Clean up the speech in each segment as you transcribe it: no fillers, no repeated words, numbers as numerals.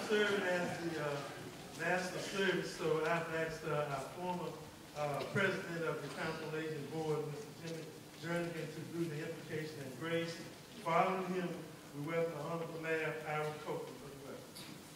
serving as the national service, so I've asked our former president of the Council on Aging Board, Mr. Jimmy Jernigan, to do the implication and grace. Following him, we welcome the Honorable Mayor Aaron Copeland for the record.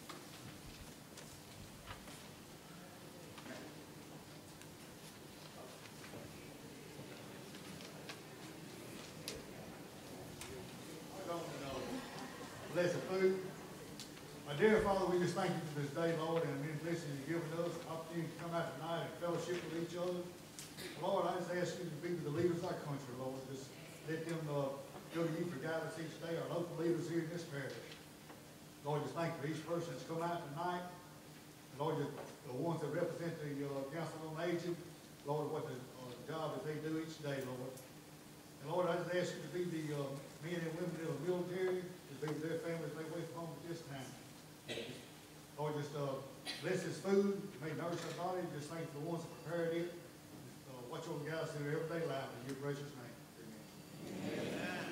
Blessed food. My dear Father, we just thank you for this day, Lord, and the blessing you've given us, the opportunity to come out tonight and fellowship with each other. Lord, I just ask you to be with the leaders of our country, Lord. Just let them go to you for guidance each day, our local leaders here in this parish. Lord, just thank you for each person that's come out tonight. Lord, just the ones that represent the Council on Aging, Lord, what the job that they do each day, Lord. And Lord, I just ask you to be the men and women in the military, to be with their families they away from home at this time. Lord, just bless this food, may nourish our body. Just thank you for the ones that prepared it. Watch over guys through their everyday life in your precious name. Amen. Amen.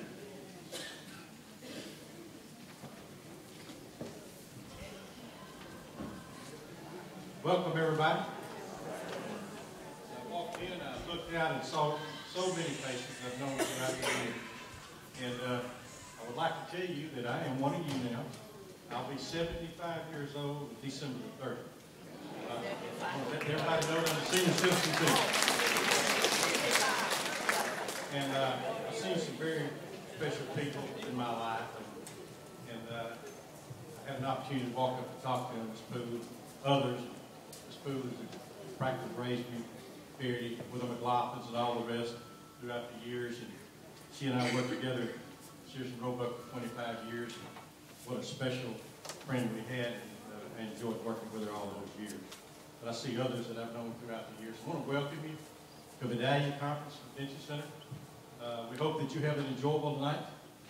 Welcome, everybody. I walked in, I looked out and saw so many faces I've known throughout the year. And I would like to tell you that I am one of you now. I'll be 75 years old December the 30th. Let everybody know I'm a senior citizen too. And I've seen some very special people in my life. And I had an opportunity to walk up and talk to them, Miss Pooh, others. Miss Pooh has practically raised me, Verity, with the McLaughlins and all the rest throughout the years. And she and I worked together, Sears and Roebuck, for 25 years. What a special friend we had, and I enjoyed working with her all those years. But I see others that I've known throughout the years. I want to welcome you to Vidalia Conference Convention Center. We hope that you have an enjoyable night.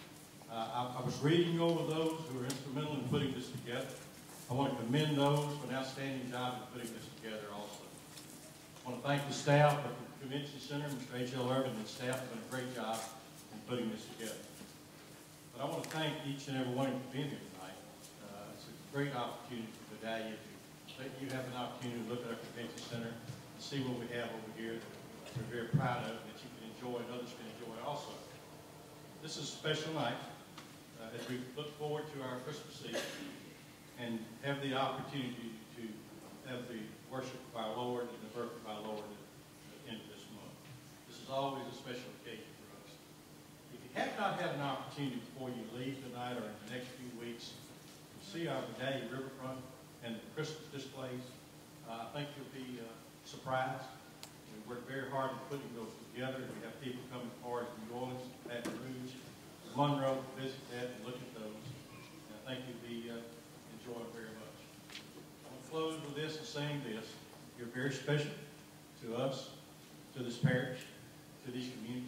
I was reading over those who were instrumental in putting this together. I want to commend those for an outstanding job in putting this together also. I want to thank the staff of the Convention Center, Mr. H.L. Irvin and staff have done a great job in putting this together. But I want to thank each and every one of you for being here tonight. It's a great opportunity for Vidalia to let you have an opportunity to look at our Convention Center and see what we have over here that we're very proud of and that you can enjoy and others can enjoy also. This is a special night as we look forward to our Christmas Eve and have the opportunity to have the worship of our Lord and the birth of our Lord at the end of this month. This is always a special occasion for us. If you have not had an opportunity before you leave tonight or in the next few weeks to see our Vidalia Riverfront and the Christmas displays, I think you'll be surprised. We worked very hard at putting those together. We have people coming as far as New Orleans, Baton Rouge, Monroe to visit that and look at those. And I think you'll be enjoy it very much. I'm going to close with this and saying this. You're very special to us, to this parish, to these communities.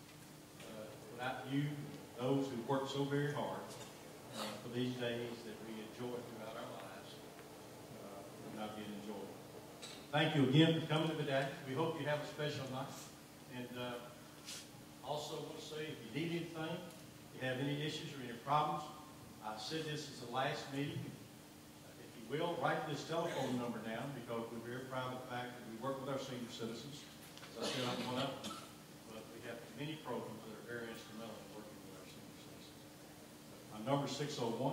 Without you, those who work so very hard for these days that we enjoy throughout our lives, would not be enjoyed. Thank you again for coming to Vidalia. We hope you have a special night. And also want to say, if you need anything, if you have any issues or any problems, I said this is the last meeting. If you will, write this telephone number down because we're very proud of the fact that we work with our senior citizens. As I said, I'm one of them. But we have many programs that are very instrumental in working with our senior citizens. My number is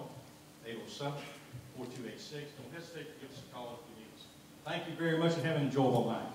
601-807-4286. Don't hesitate to give us a call if you need us. Thank you very much and have an enjoyable night.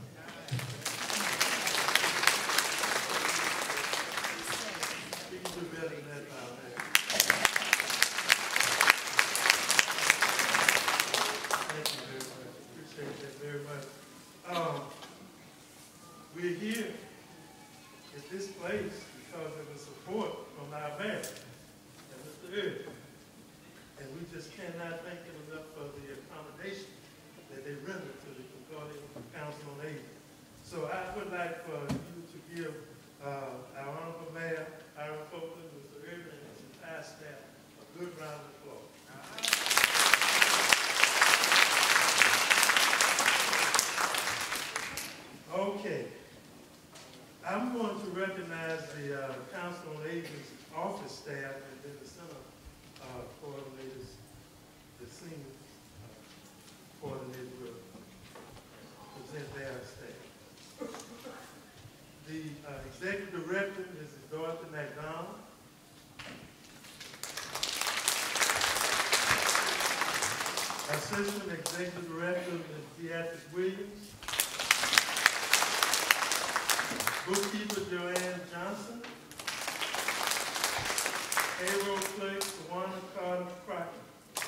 We're here at this place because of the support from our mayor and Mr. Irvin. And we just cannot thank them enough for the accommodation that they render to the Concordia Council on Aging. So I would like for you to give our Honorable Mayor, Aaron Copeland, Mr. Irvin, and his entire staff a good round of applause. Okay. I'm going to recognize the Council on Aging's office staff and then the center coordinators, the senior coordinator will present their state. The executive director is Dorothy McDonald. Assistant executive director is Beatrice Williams. Bookkeeper Joanne Johnson. Payroll clerk Tawana Carter Crockett.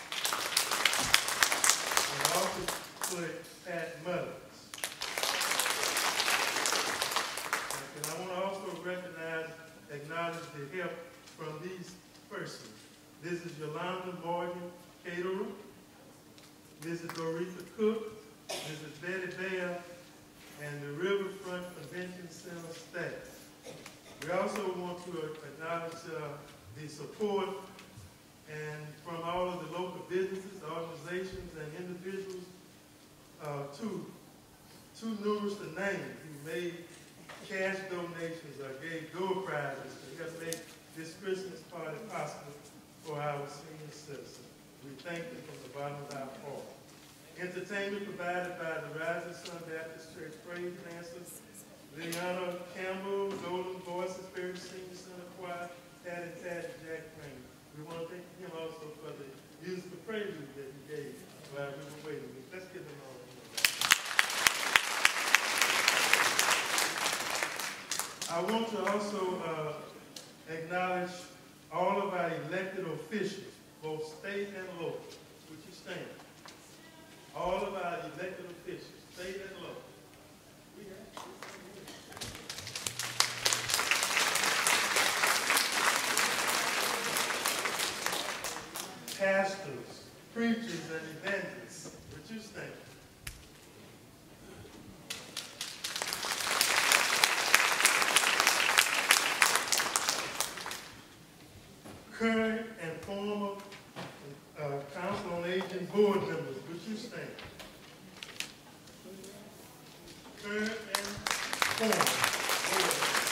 And office clerk Pat Mullins. And I want to also recognize, acknowledge the help from these persons. This is Yolanda Morgan, caterer. This is Doretha Cook. This is Betty Bell, and the Riverfront Convention Center staff. We also want to acknowledge the support and from all of the local businesses, organizations, and individuals too numerous to name who made cash donations or gave door prizes to help make this Christmas party possible for our senior citizens. We thank them from the bottom of our heart. Entertainment provided by the Rising Sun Baptist Church praise dancers, Leona Campbell, Golden Voices, Spirit Senior Center Choir, Patty Jack Rain. We want to thank him also for the musical prelude that he gave while we were waiting. Let's give them all a hand. I want to also acknowledge all of our elected officials, both state and local. Would you stand? All of our elected officials, state and local. Pastors, preachers, and evangelists. Would you stand? Current and former Council on Aging board members, would you stand? Current and former board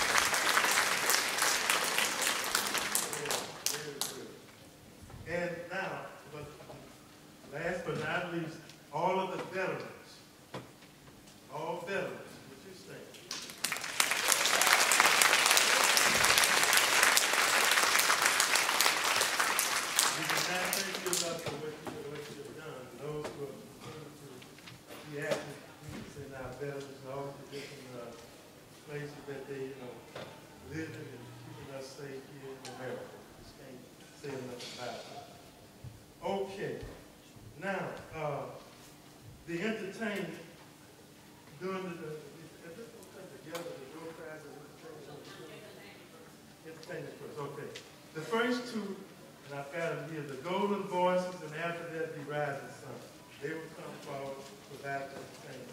members. Very good. And now, but last but not least, all of the veterans. All veterans, would you stand? We cannot thank you enough for what you've done. Those who have continued to be active in our veterans and all the different places that they live in and keeping us safe here in America. Just can't say enough about it. Okay. Now, the entertainment during the entertainment first. Okay. The first two, and I've got them here, the Golden Voices, and after that, the Rising Sun. They will come forward for that entertainment.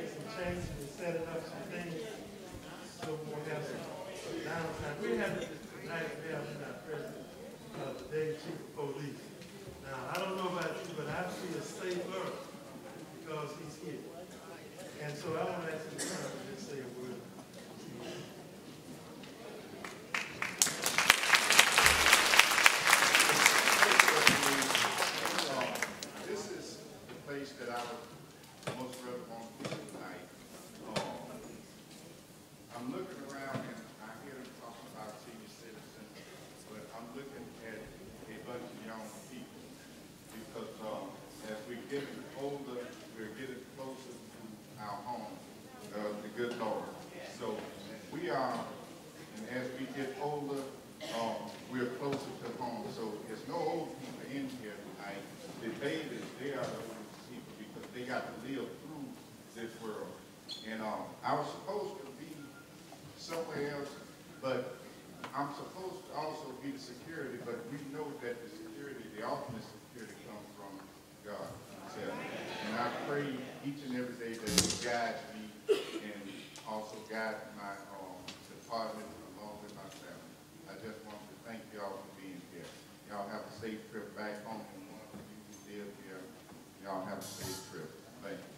making some changes and setting up some things, so we'll have some downtime. We have it tonight, we have our president of the day chief of police. Now, I don't know about you, but I feel safer because he's here. And so I want to ask you to come and just say a word. This is the place that I would most rather want to be tonight. I'm looking around and I hear them talking about senior citizens, but I'm looking at a bunch of young people because as we're getting older, we're getting closer to our home, the good Lord. So we are, and as we get older, we're closer to home. So there's no old people in here tonight. The babies, they are the old people because they got to live through this world. And I was supposed to be somewhere else, but I'm supposed to also be the security, but we know that the security, the ultimate security comes from God himself. And I pray each and every day that he guides me and also guides my department along with my family. I just want to thank y'all for being here. Y'all have a safe trip back home. And one of you who live here, y'all have a safe trip. Thank you.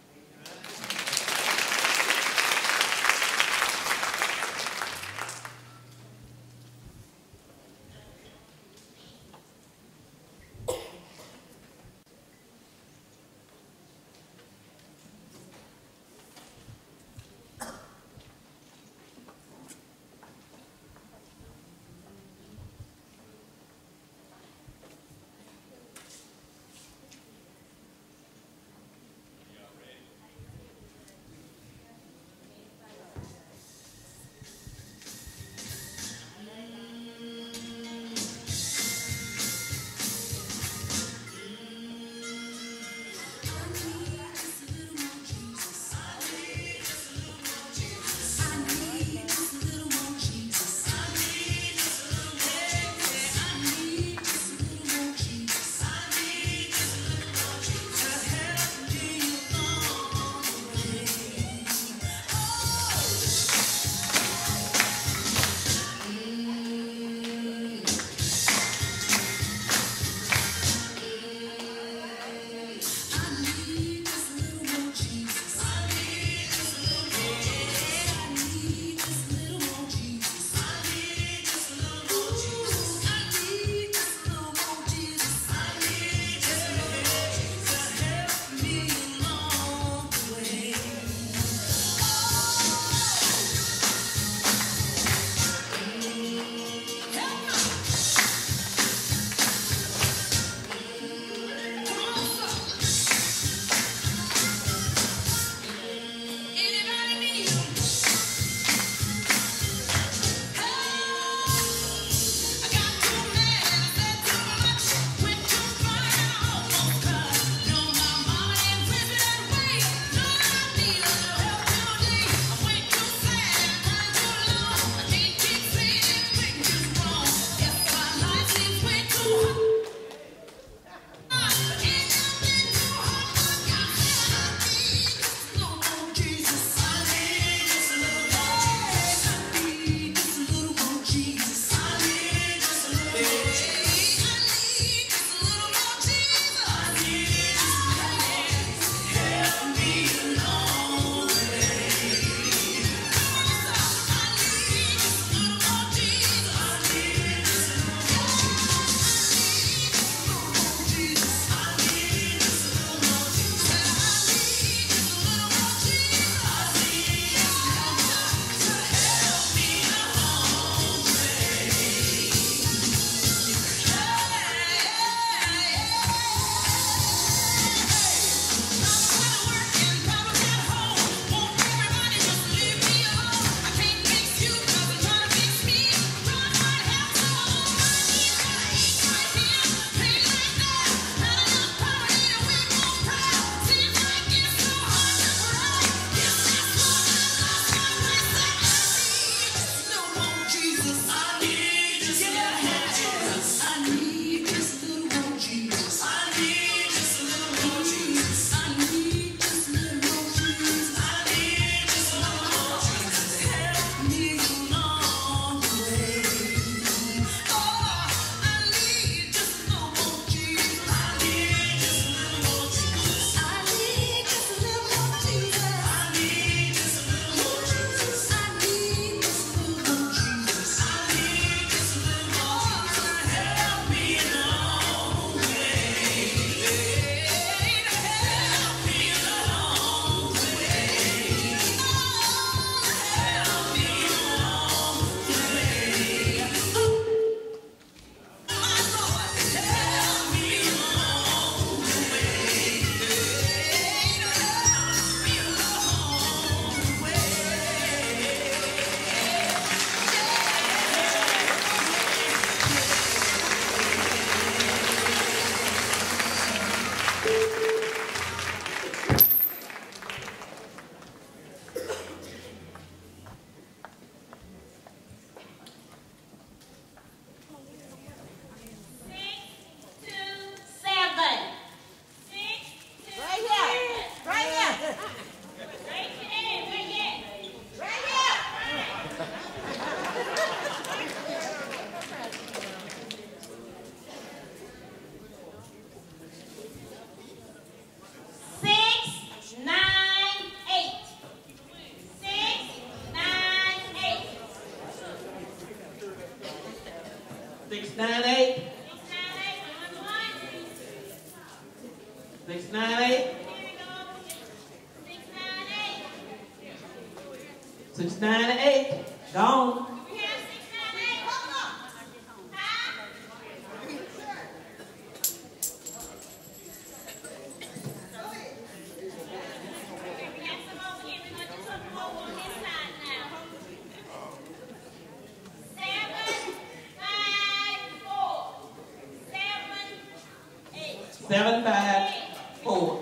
698. 698. 698. Gone. Seven, five, four.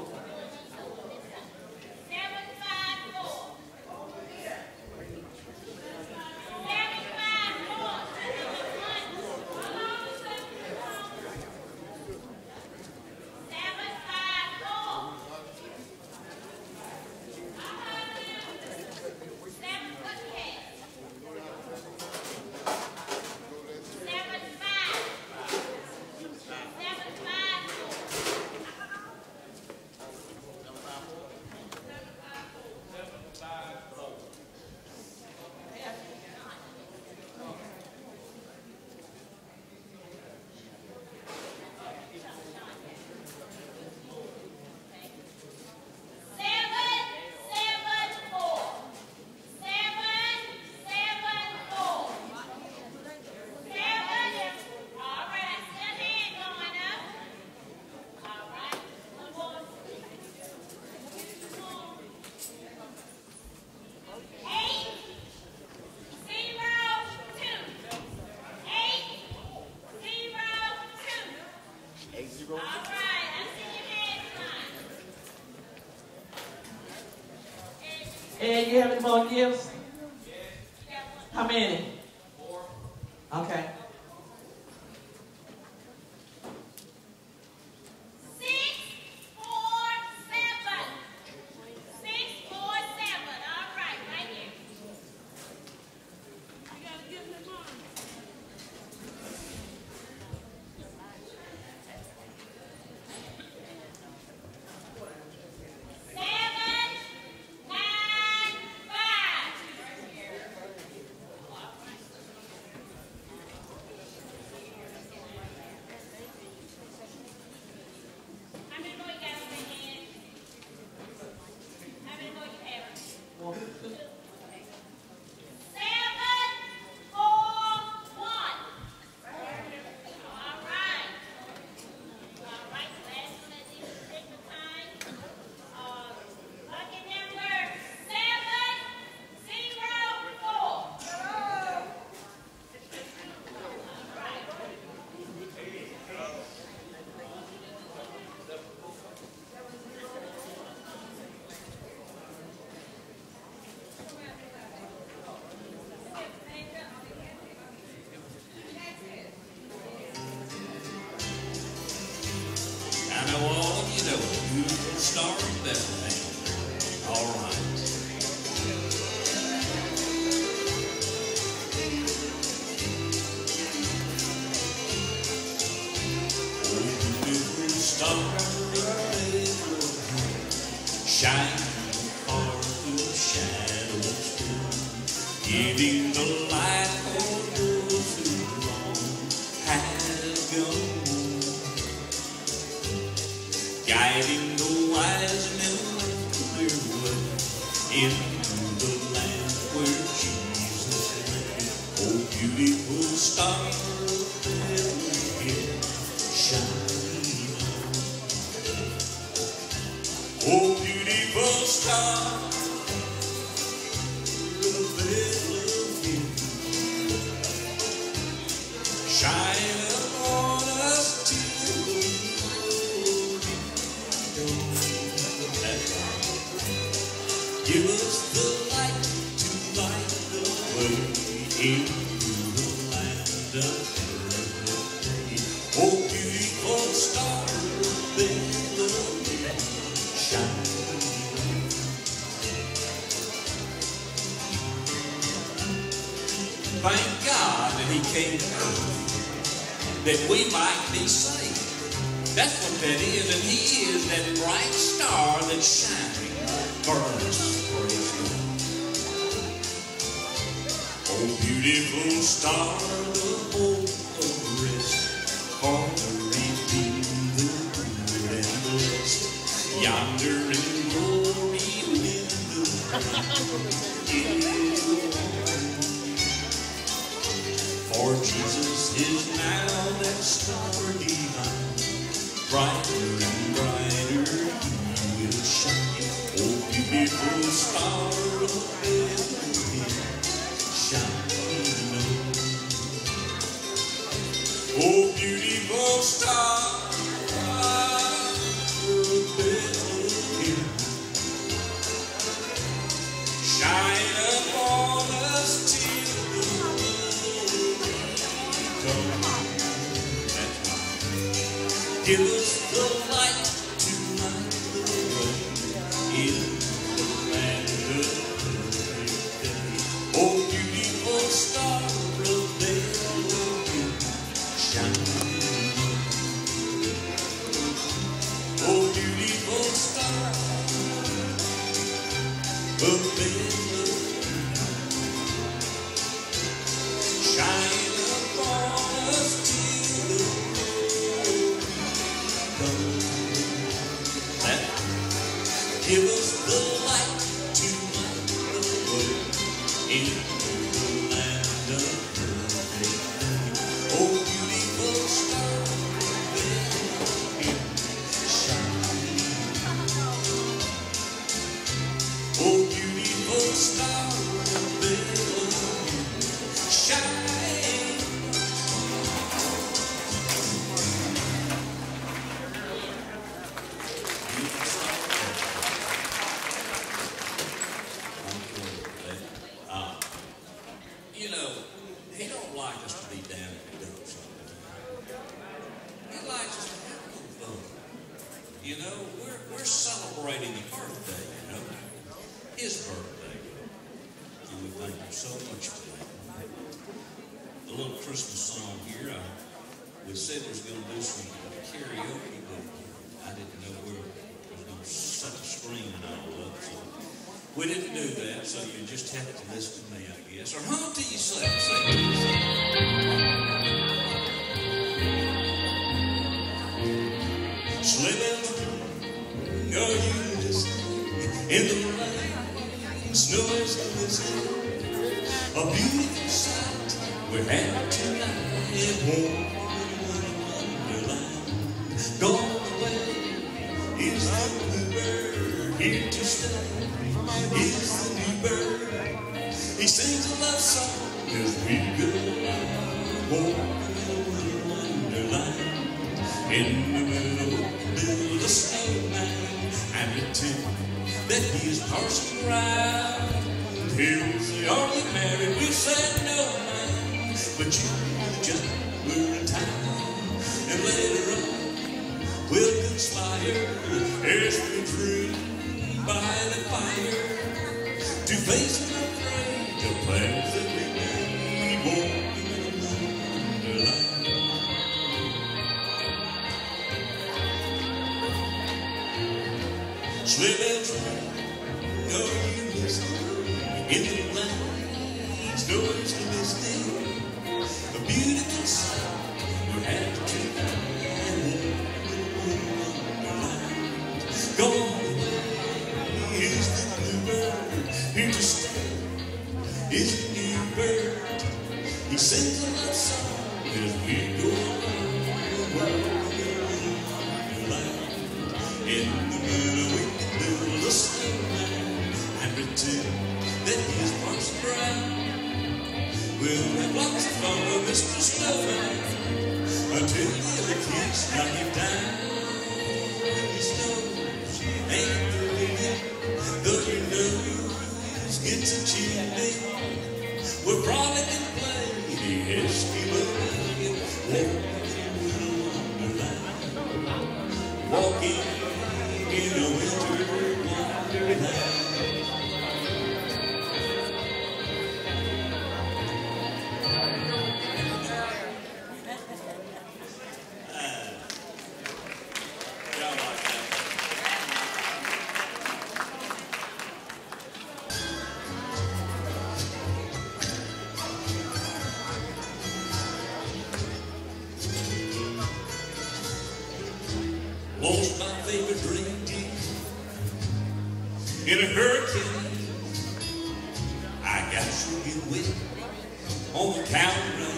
And you have any more gifts? How many? 4. Okay. 6, 4, 7. 6, 4, 7. All right, right here. You gotta give them more. 7, 9, 5. How many more you got on your hand? How many more you have? 1. 7, 4, 1. All right. All right, last one at this particular time. Lucky number 704. All right. I know all of you know who the Star of Bethlehem. All right. Oh, beautiful star of Bethlehem, shining far through the shadows dim, giving the light for those who long have gone. Guiding the wise men on their way into the land where Jesus lay. Oh, beautiful star of Bethlehem, shining on. Oh, beautiful star of Bethlehem, shine upon us till give us the light to light the way into the land of day. Oh, beautiful star of Bethlehem, shine. Thank God that He came to earth, that we might be saved. That's what that is, and He is that bright star that's shining for us. Praise God. Oh, beautiful star of hope of rest, For Jesus is now that star divine, brighter and brighter he will shine. Oh, beautiful star of Bethlehem, shine on. Oh, beautiful star of Bethlehem, shine upon us till the give us the light to light the way in the land of day. Oh, beautiful star of Bethlehem, shine. Oh, beautiful star of Bethlehem, shine upon us till the give us the light to light the way in the land of day. Oh, beautiful star of Bethlehem, shine. Oh, beautiful star of Bethlehem, shine. You know, he don't like us to be down in the dumps all the time. He likes us to have a little fun. You know, we're celebrating a birthday, you know. His birthday. And we thank him so much for that. The little Christmas song here, we said we was going to do some karaoke, but I didn't know where we was going to set the screen and all up, so we didn't do that, so you just have to listen to me, I guess. Or hum to yourself. Say to yourself. Sleigh bells ring, are you listening? In the rain, snow is glistening. A beautiful sight we're having tonight. Warm wonderland. Gone away is the bluebird, here to stay is the new bird. He sings a love song as we go along. Warm wonderland. In the middle, build a snowman and pretend that he is Parson Brown. He'll say, are you married? We said no, man, but you just were in town. And later on, we'll conspire as we dream by the fire to face unafraid the plans that we made. Warm wonderland. Sleigh bells ring, are you listening? In the land, snow is glistening. A beautiful sight we're having tonight. Wonderland. Gone away is the bluebird, here to stay is the new bird. He sings a love song as we go along. Wonderland. In the middle we build a snowman and pretend that he's Parson Brown. We'll have lots of fun with Mr. Snowman until the other kids knock him down. He snows, ain't the though your nose gets a chimney. We're probably gonna play the Eskimo Wonderland. Walking in a winter wonderland. Lost my favorite drink in a hurricane sure get wet on the counter.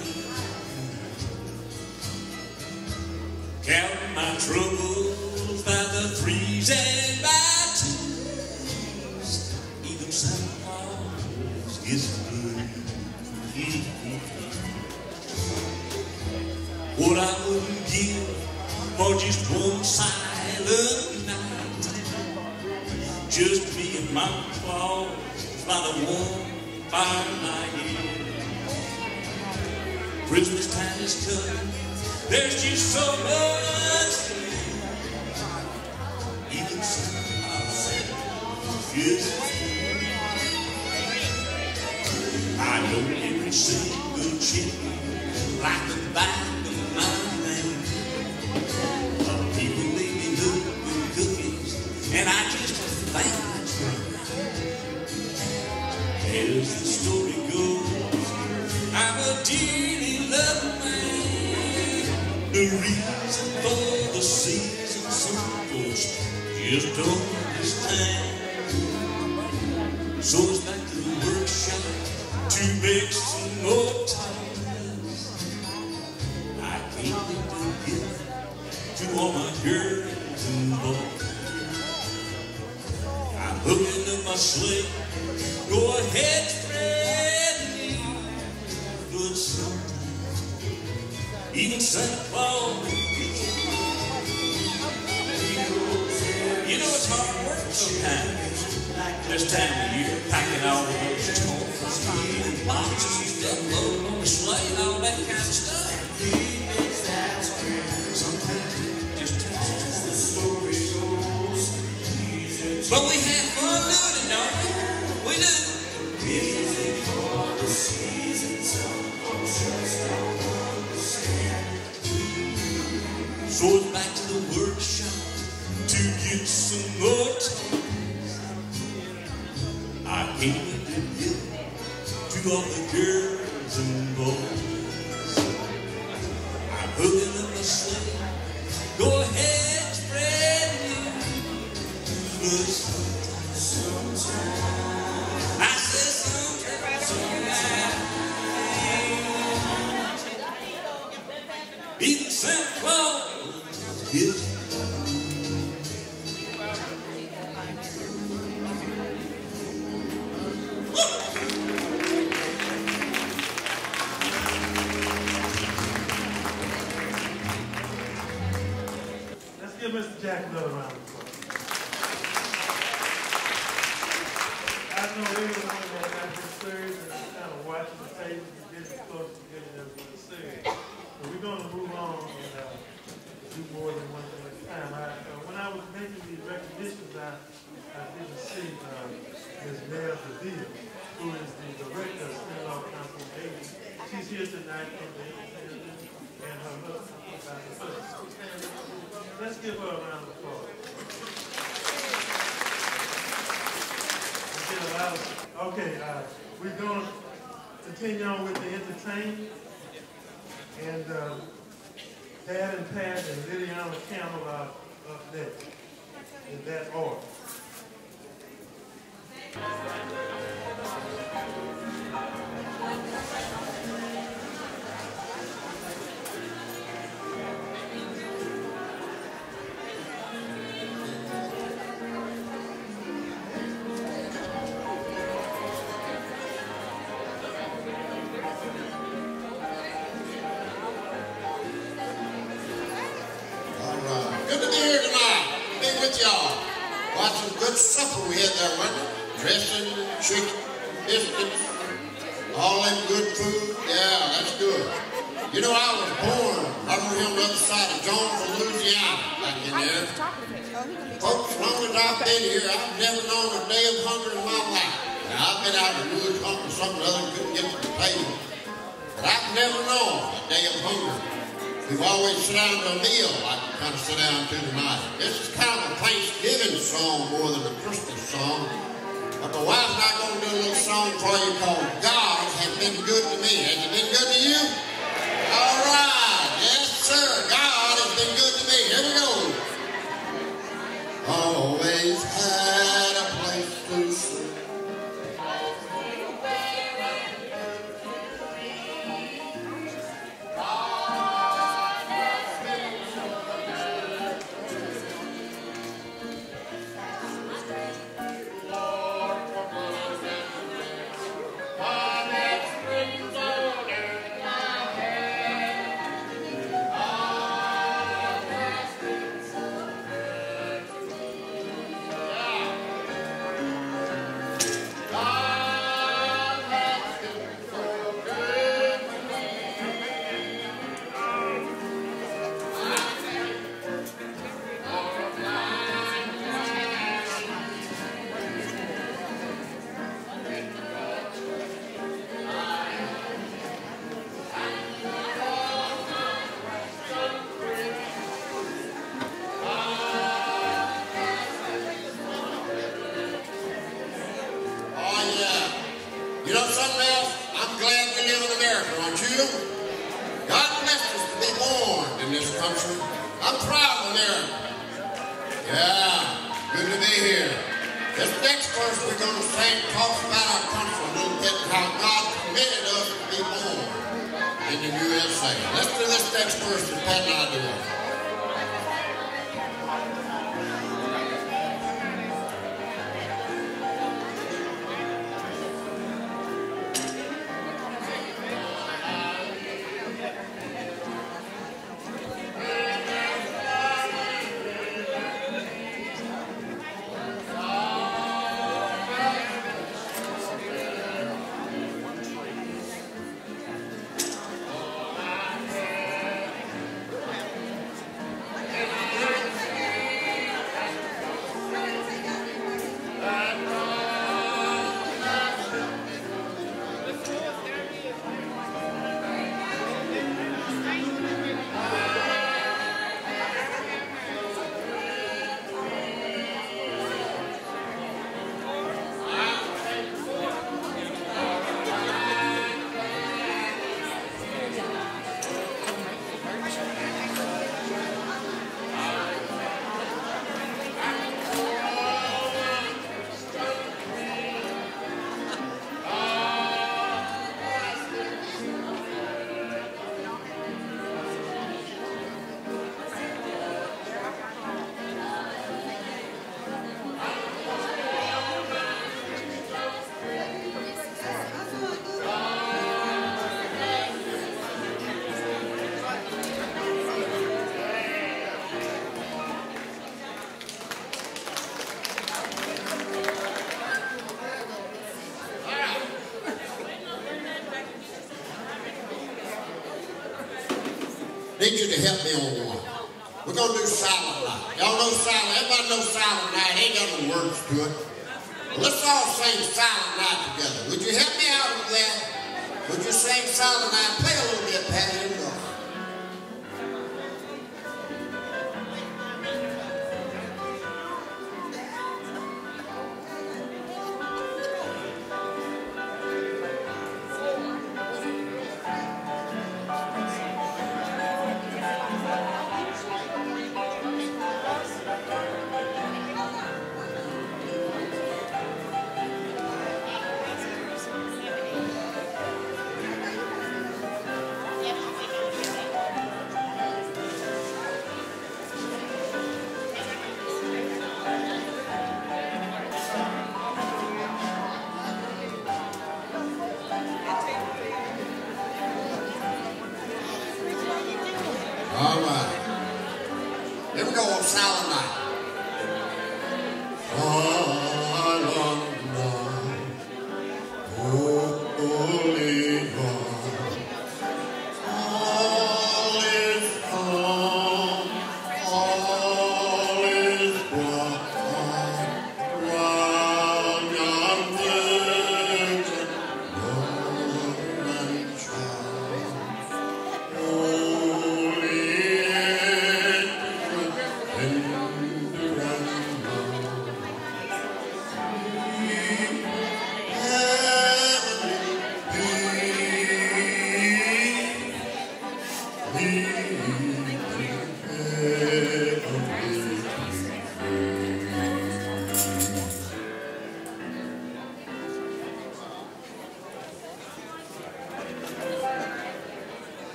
Counting my troubles by the threes and by twos. Even Santa Claus gets blue. What I wouldn't give for just one silent night. Just me and Mama Claus by the warm firelight. Christmas time is coming. There's just so much. Even Santa Claus is. I know every single chicken like the back of my hand. People leave me hooked with cookies, and I just think it's great. As the story goes, I'm a dearly loved man. The reason for the season some folks just don't understand. So it's back to the workshop to make some more toys. I can't wait to give to all my girls and boys. I'm hooking up my sleigh. Go ahead, spread me. But sometimes even Santa Claus, you know it's hard work sometimes. This time of year, packing all those toys and boxes and stuff, loading on the sleigh and all that kind of stuff. Sometimes it just takes as the story goes. But we have fun doing it, don't we? We do. Music for the season, some folks just don't understand. So it's back to the workshop to get some more toys. I came to give to all the girls and boys. I'm hooking up my sleigh. Go ahead, spread me. But sometimes, I said sometimes, even Santa Claus is. Give Mr. Jack another round of applause. I know everyone that got this served and kind of watching the tables and getting close to getting everything served. So we're going to move on and do more than one thing at a time. When I was making these recognitions, I didn't see Ms. Nell Vidalia, who is the director of St. Concordia. She's here tonight from the and her husband. Let's give her a round of applause. Okay, we're going to continue on with the entertainment. And Dad and Pat and Liliana Campbell are up next in that order. Good to be here tonight. Be with y'all. Watch some good supper we had there, wasn't it? Dressing, chicken, biscuits, all that good food. Yeah, that's good. You know, I was born right over here on the other side of Jonesville, Louisiana, back in there. Folks, as long as I've been here, I've never known a day of hunger in my life. Now, I've been out in the woods hunting something other couldn't get to the table. But I've never known a day of hunger. We've always sat down to a meal like we kind of sit down to tonight. This is kind of a Thanksgiving song more than a Christmas song. But my wife and I are going to do a little song for you called God Has Been Good to Me. Has it been good to you? All right. Yes, sir. God has been good to me. Here we go. Always had a place to sleep. You know something else? I'm glad we live in America, aren't you? God blessed us to be born in this country. I'm proud of America. Yeah, good to be here. This next verse we're going to sing talks about our country a little bit, how God permitted us to be born in the USA. Let's do this next verse that Pat and I do. Need you to help me on one. We're going to do Silent Night. Y'all know Silent, everybody knows Silent Night. Ain't got no words to it. Well, let's all sing Silent Night together. Would you help me out with that? Would you sing Silent Night? Play a little bit, Patty. Here we go. All right. Here we go on Silent Night. Silent night, holy God, all is calm, all is bright, round yon virgin, morning child. Holy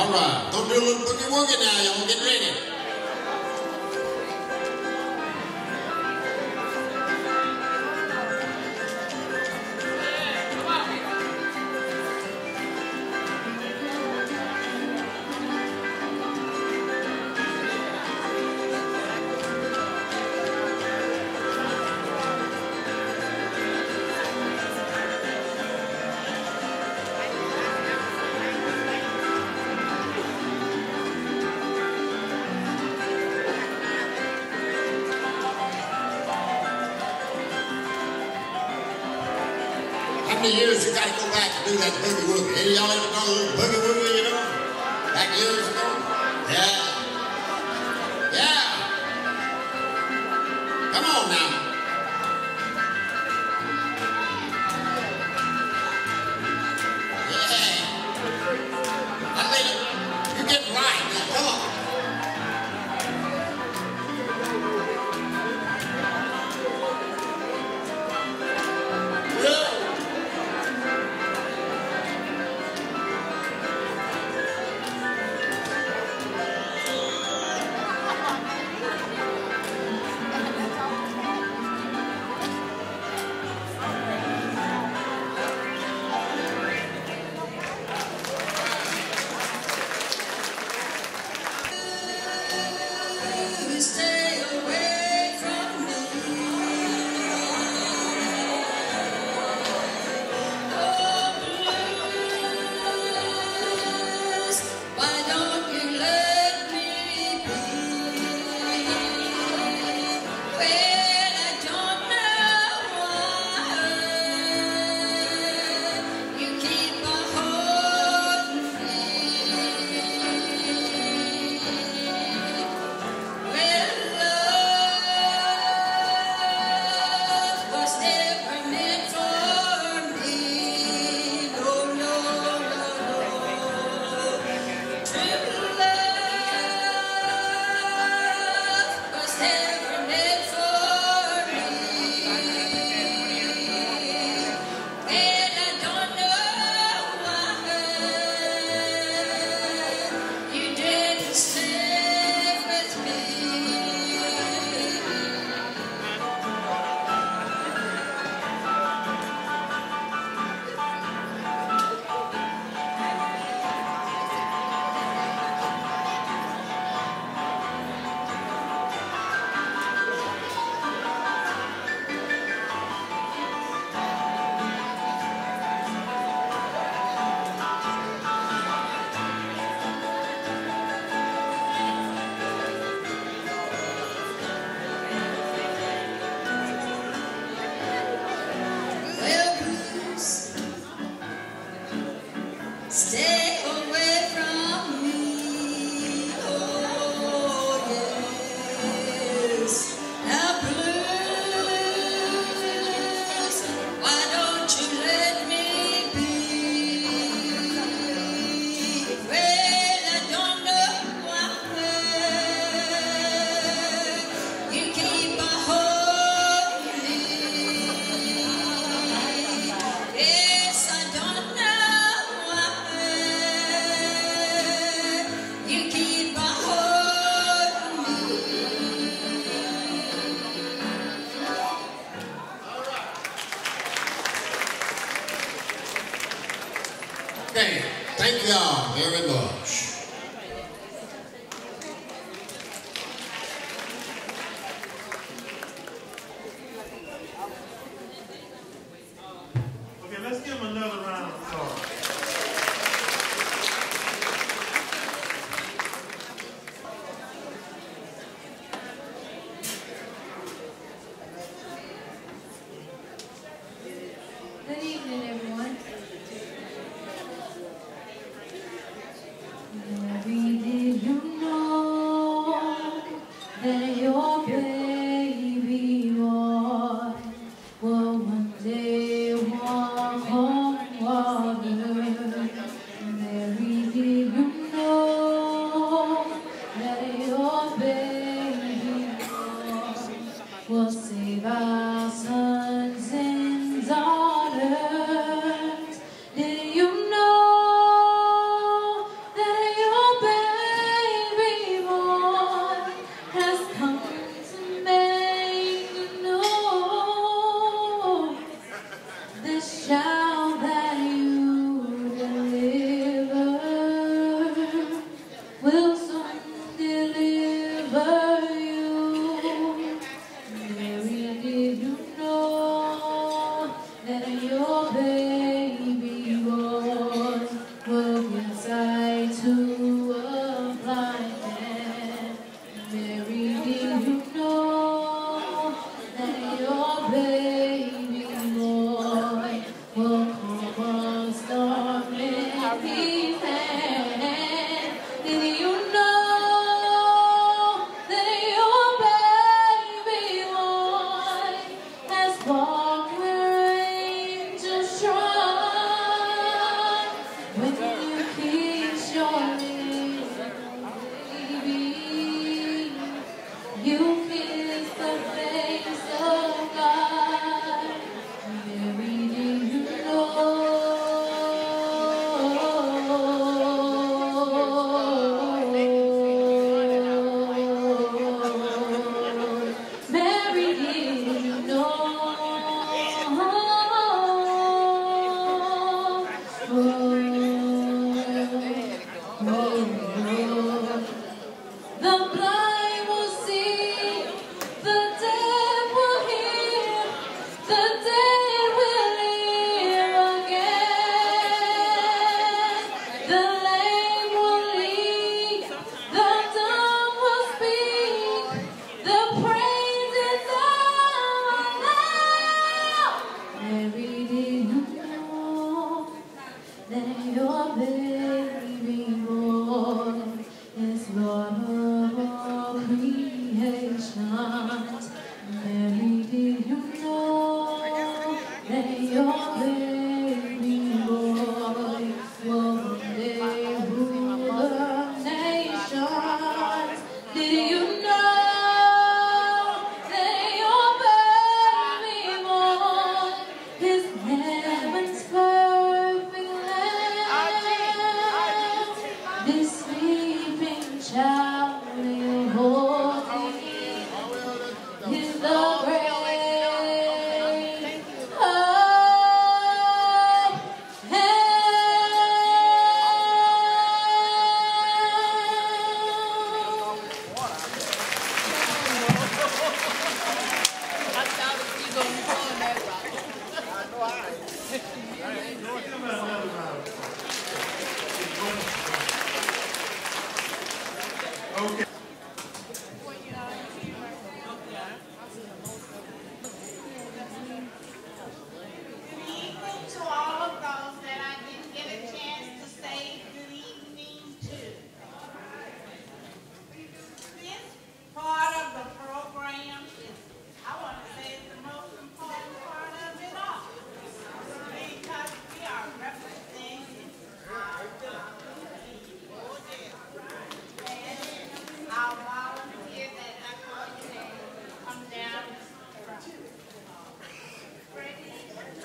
All right. Gonna do a little boogie woogie now. Y'all get ready. How many years you gotta go back and do that boogie woogie? Any of y'all ever done a little boogie woogie, you know? Back years ago? Yeah. Yeah. Come on now. Yeah. I mean, you're getting right now. Come on. Yeah. Stay away from me. Oh, blues, why don't you let me be? Well, I don't know why you keep on holding me. Well, love was never meant for me. No, no, no, no. True love was never meant for me. And I don't know why you didn't stay with me. Well, Bruce, stay away from me. Oh, yes. Now, Bruce, why don't you let me be? Well, I don't know why you keep on holding me. Yes, I don't know why you keep on holding me. Okay. Thank y'all very much. Okay, let's give him another round of applause. Good evening, everyone. Mary, did you know that your baby boy will one day walk on water? Mary, did you know that your baby boy will save our sons and daughters? Did you know that your this child that you deliver will soon deliver you. Mary, did you know that your baby boy will give sight to a blind man? Mary, did you know that your baby boy will calm a storm in his hand? Did you know that your baby boy has walked where angels trod? When you kiss your little baby, you kiss the face of God. Mary, did you know? Mary, did you know? The blind will see, the dead will hear, the dead will live again. The lame will lead, the dumb will speak, the praises of our Lord. Mary, did you know that your baby boy is Lord of all creation? Mary, did you know that your baby boy will one day rule the nations? Did you know that your baby boy is heaven's perfect lamb? This sleeping child will hold thee is the great Okay. To all of those that I didn't get a chance to say good evening to. This part of the program is, I want to say, it's the most important part of it all. Because we are representing our and our volunteers that are going to come down front. Ready?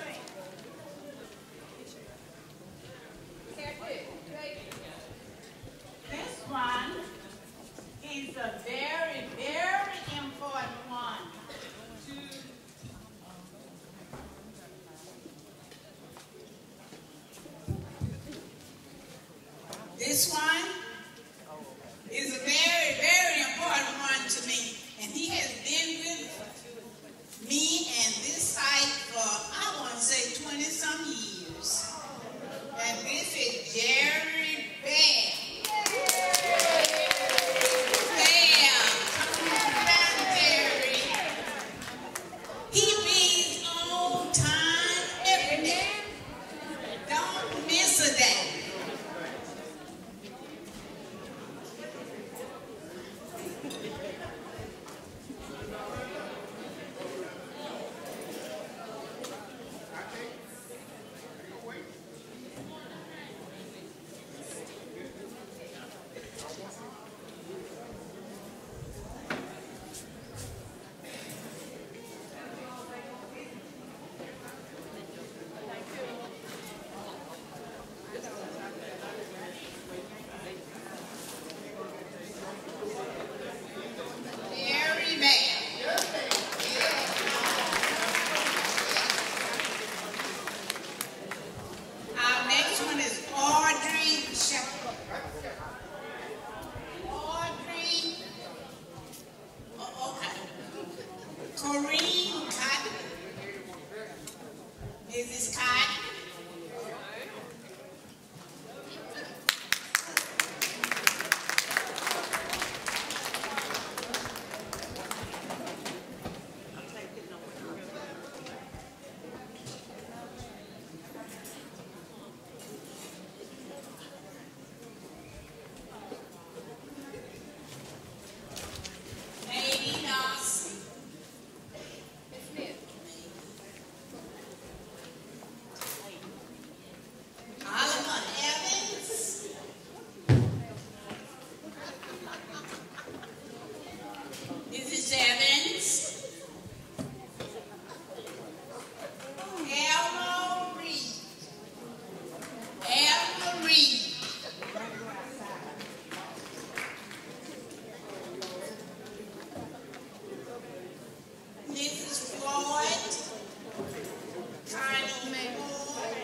This one is a very, very important one. This one is a very, very important one to me. And he has been with me and this site for, I want to say, 20-some years. And this is Jerry Bear. He be on time every day. Don't miss a day. Miss Cotton. Lady Dawson. Oliver Evans. Mrs. Evans. Elmo Reed. Elmo Reed. Mrs. Floyd. Connie Moore.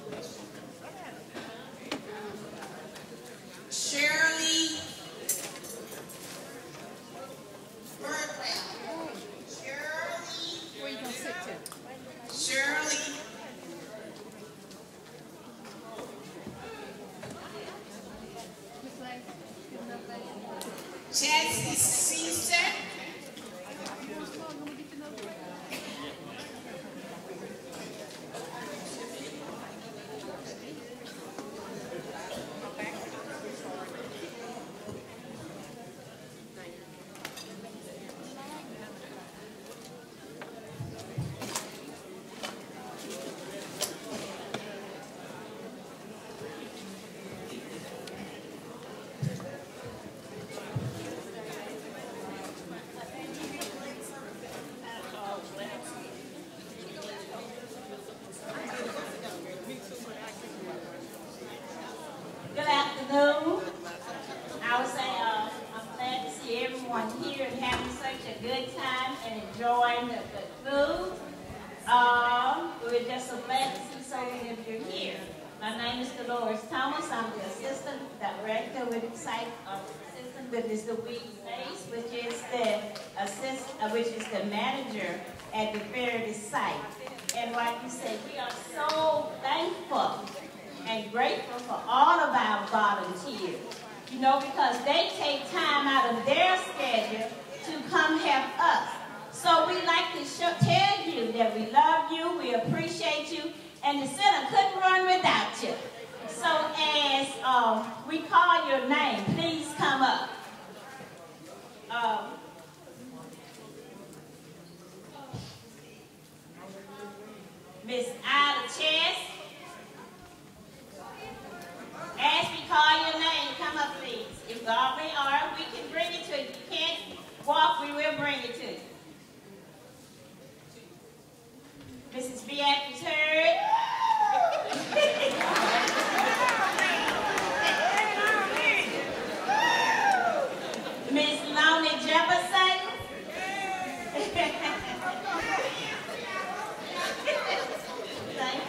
Shirley Birdwell. Shirley. Where you gonna sit to? Shirley. Chelsea Caesar. Good afternoon. I would say I'm glad to see everyone here and having such a good time and enjoying the food. We're just so glad to see so many of you here. My name is Dolores Thomas. I'm the Assistant Director with Assistant Witness Louise Hayes, which is the manager at the Vidalia site. And like you said, we are so thankful and grateful for all of our volunteers, you know, because they take time out of their schedule to come help us. So we like to tell you that we love you, we appreciate you, and the center couldn't run without you. So as we call your name, please come up. Miss Ida Chess. As we call your name, come up please. If God may or we can bring it to you. If you can't walk, we will bring it to you. Mrs. Beatrice Hurd. Miss Lonnie Jefferson. Thank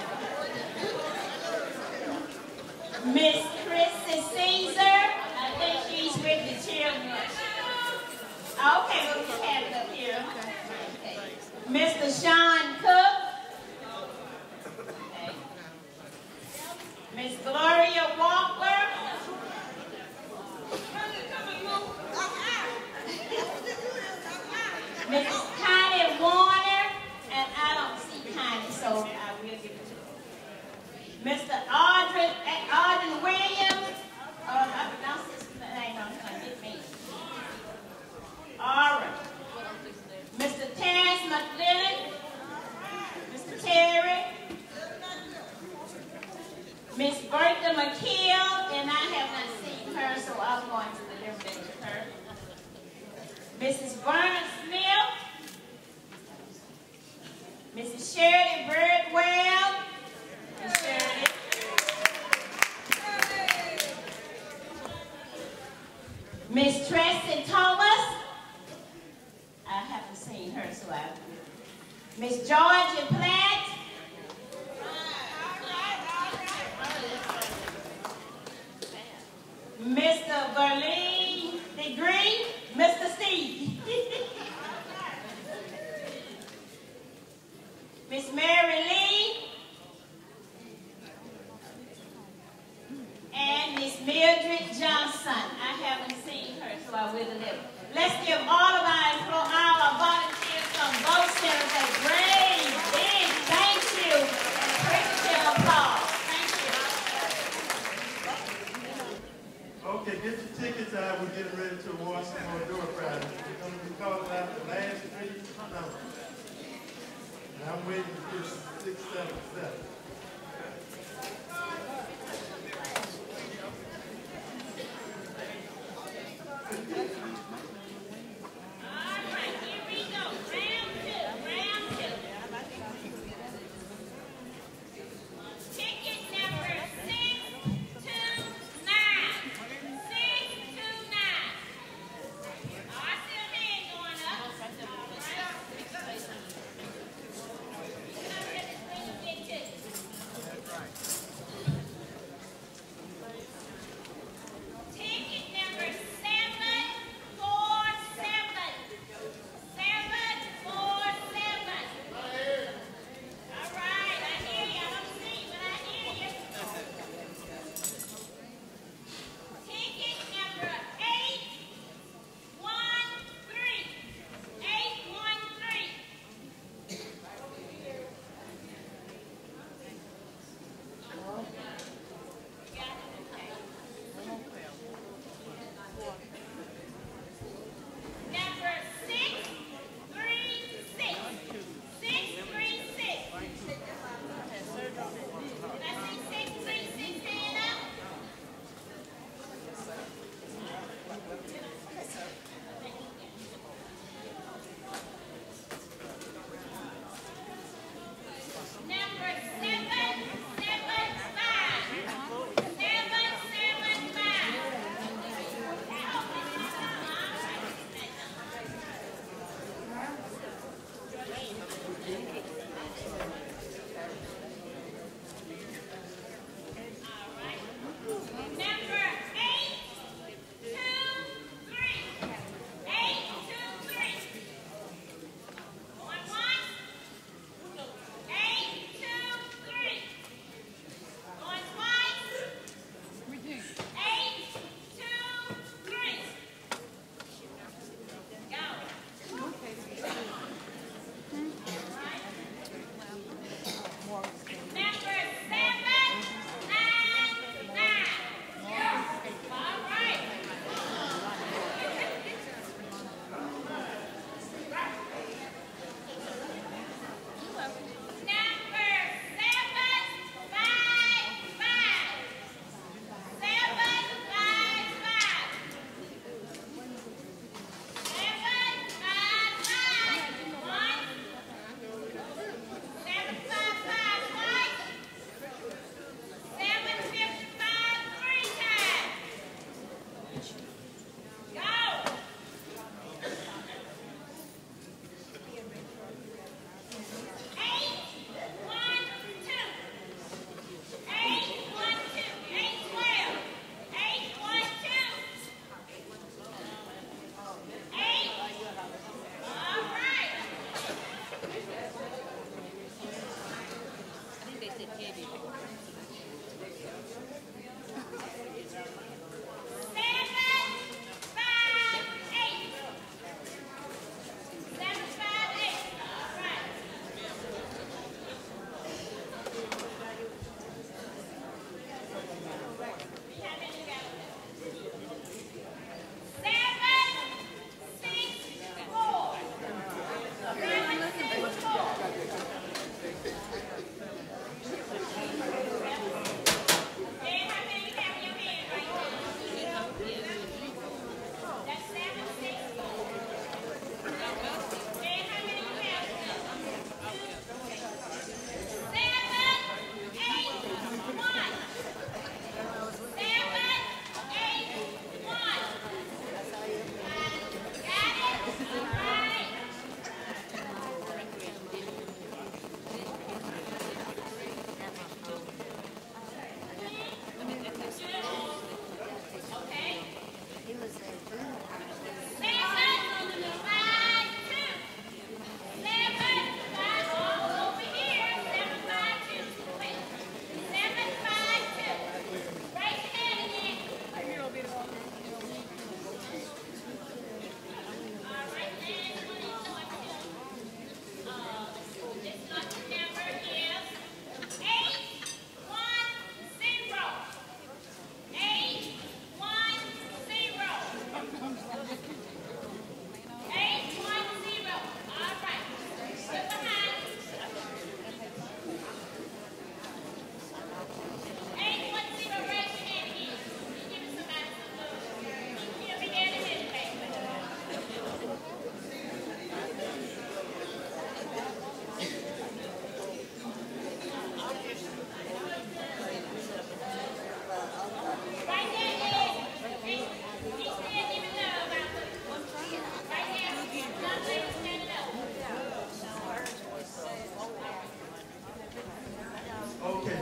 you. Miss Chrissy Caesar. I think she's with the children. Okay, we'll just have it up here. Okay. Mr. Sean Cook. Okay. Miss Gloria Walker. Mrs. Connie Warner. And I don't see Connie, so I will give it to her. Mr. Audrey Williams. I pronounced his name wrong. It's going to get me. All right. Mr. Terrence McLennan. Mr. Terry. Miss Bertha McKeel, and I have not seen her, so I'm going to deliver it to her. Mrs. Vernon Smith. Mrs. Shirley Birdwell. Miss Shirley. Miss Tracy Thomas. I haven't seen her, so I will. Miss Georgia Platt. Mr. Berlin Degree. Mr. Steve. Miss Mary Lee. will deliver. Let's give all of our volunteers some vote centers a great big thank you and appreciative applause. Thank you. Okay, get your tickets out. We're getting ready to award some more door prizes. We're going to be calling out the last 3 numbers. And I'm waiting to get 6, 7, 7.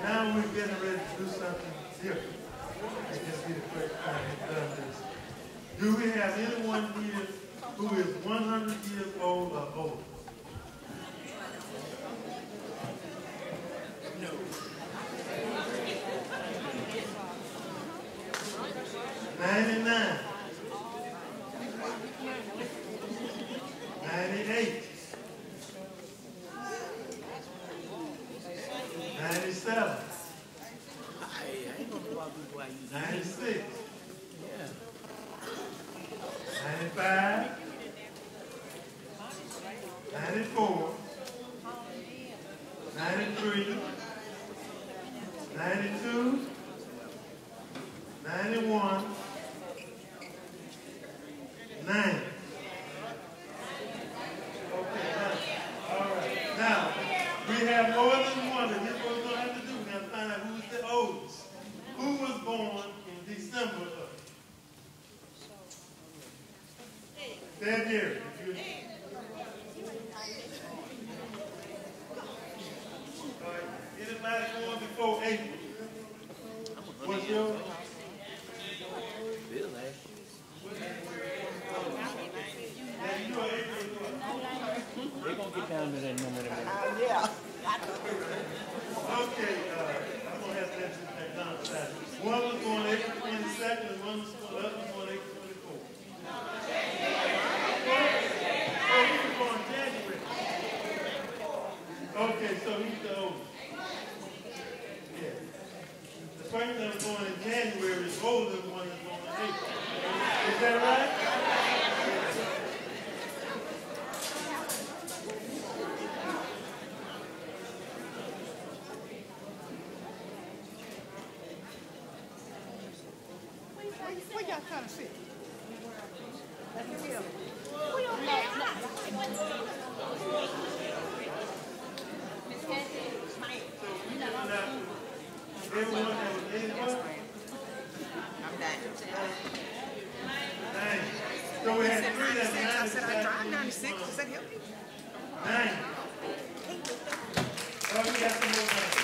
And now we're getting ready to do something different. I guess be the first time we've done this. Do we have anyone here who is 100 years old or older? No. 99. 98. 97. 96. 95. 94. 93. 92. 91. 90. Okay, all right. Now, we have more than one, and here's what we're going to have to do. We're going to find out who's the oldest. Who was born in December of? February. Anybody born before April? What's yours? They're going to get down to that number. Yeah. Okay, I'm going to have to let you back down to that. One was born April 22nd, and one was born April 24th. Oh, he was born January. Okay, so he's the oldest. Yeah. The person that was born in January is older than the one that's born in April. Is that right? Where y'all trying to sit? Everyone that was 81? I'm done. Nine. So we had three that's 90. I said I drive 96. Does that help you? 90. Oh, we got some more 90.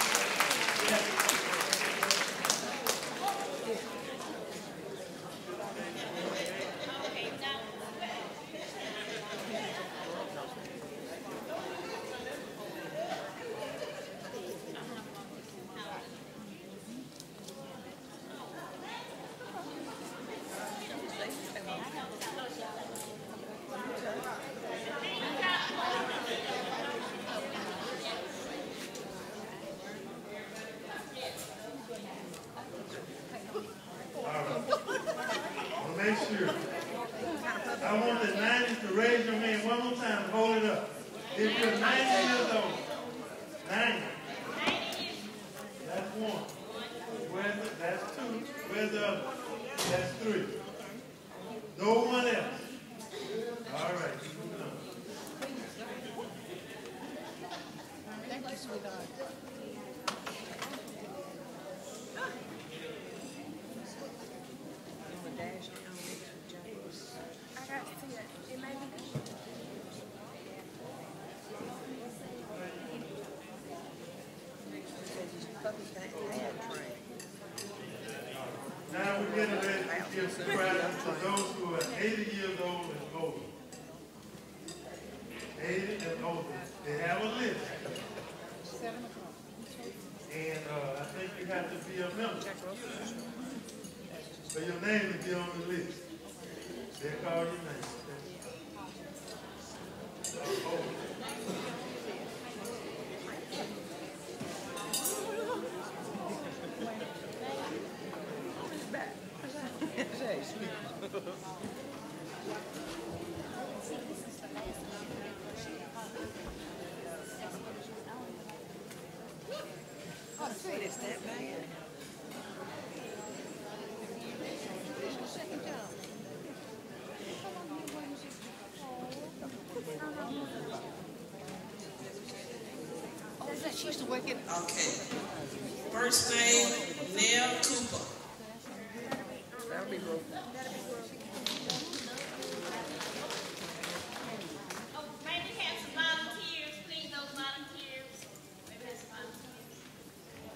Make sure. I want the 90s to raise your hand one more time and hold it up. If you're 90 years old, 90. That's one. Where's the, that's two. Where's the other? That's three. No one else. All right. Thank you, sweetheart. Now we're getting ready to give prizes to those who are 80 years old and older. 80 and older. They have a list. And I think you have to be a member. So your name will be on the list. They call your name. Oh, sweet, it's that bad. Oh, she used to work in. Okay. First name, Nell Cooper. That'll be broken. Maybe have some volunteers, please, those volunteers. Maybe have some volunteers.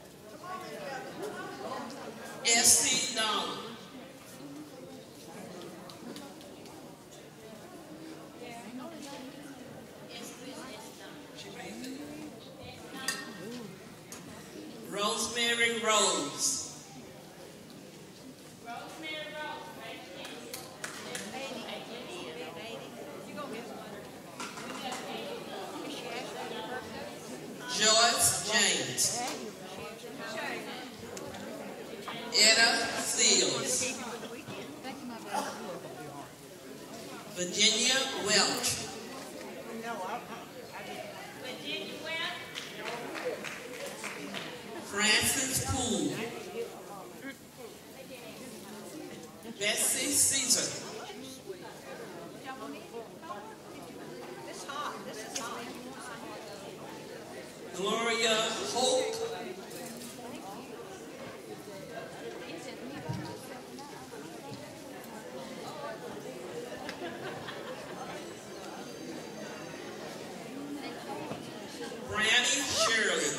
Rosemary Rose. Joyce James. Etta Seals. Virginia Welch. Francis Poole. Bessie Caesar. Gloria Hope. Brandy Shirley.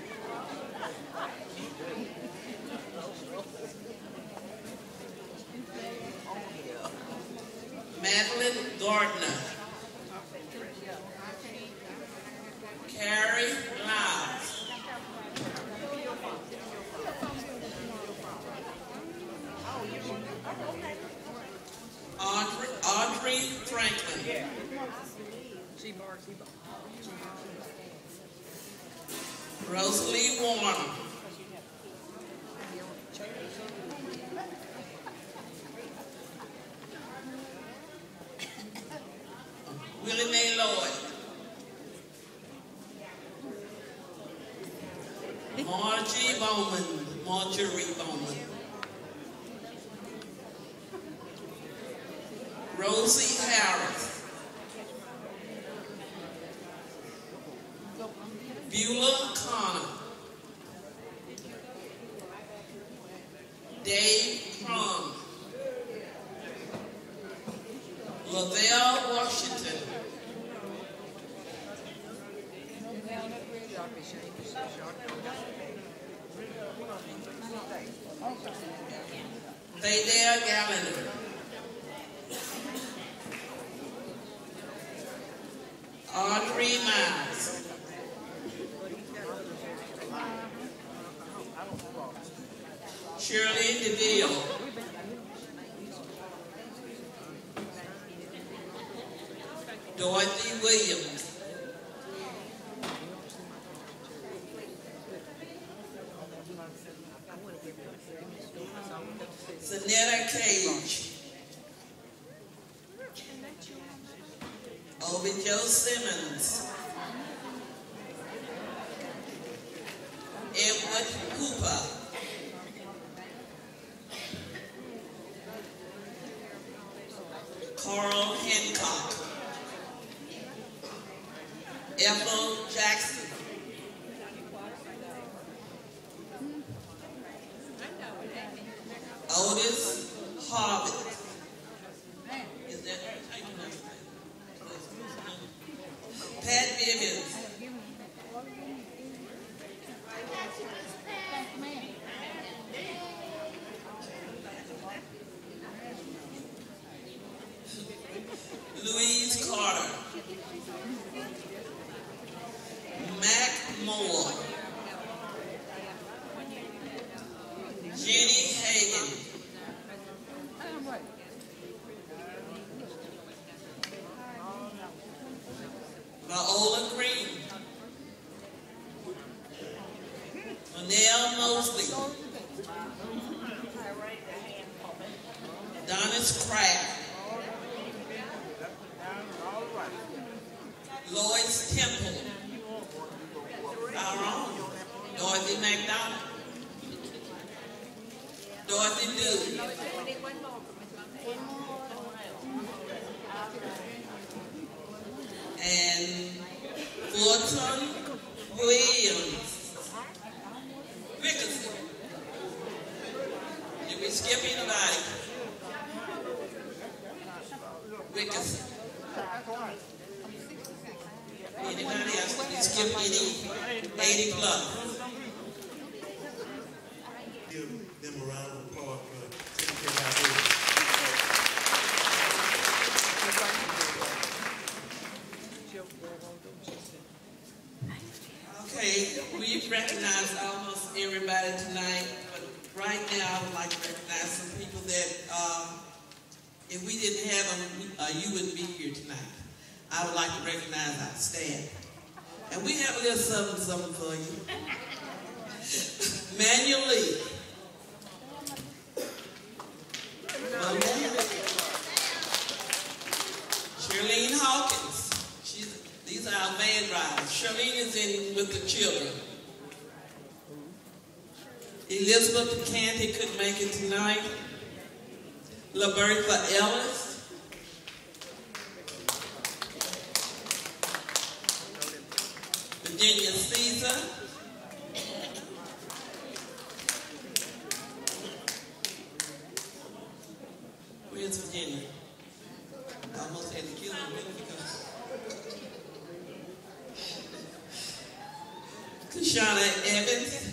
Madeline Gardner. Carrie Lyles. Audrey Franklin. Rosalie Warner. Willie Mae Lloyd. Marjorie Bowman. Rosie Harris. Beulah Connor. Dave Crum. Lavelle Washington. Vidalia Gallagher. Audrey Miles. Shirley DeVille. Dorothy Williams. Zanetta Cage. Obi Joe Simmons. Edward Cooper. Carl Hancock. Ethel Jackson. Otis Harvey. Is that Pat Vivians. Louise Carter. Mac Moore. Jenny Hagan. Viola Green. Manel Mosley. Donis Craft. Lois Temple. Our own. Dorothy McDonald. Dorothy Dew. And Fulton Williams. Rickerson. Did we skip anybody? Rickerson. Anybody else? Did we skip any 80 plus? Give them a round of applause for taking care of our Okay, we've recognized almost everybody tonight, but right now I would like to recognize some people that if we didn't have them, you wouldn't be here tonight. I would like to recognize our staff. And we have a little something for you. Manuel Lee. Charlene Hawkins. These are our van drivers. Charlene is in with the children. Elizabeth Canty couldn't make it tonight. LaBertha Ellis. Virginia Caesar. Where's Virginia? I almost had to kill her because Kashana Evans.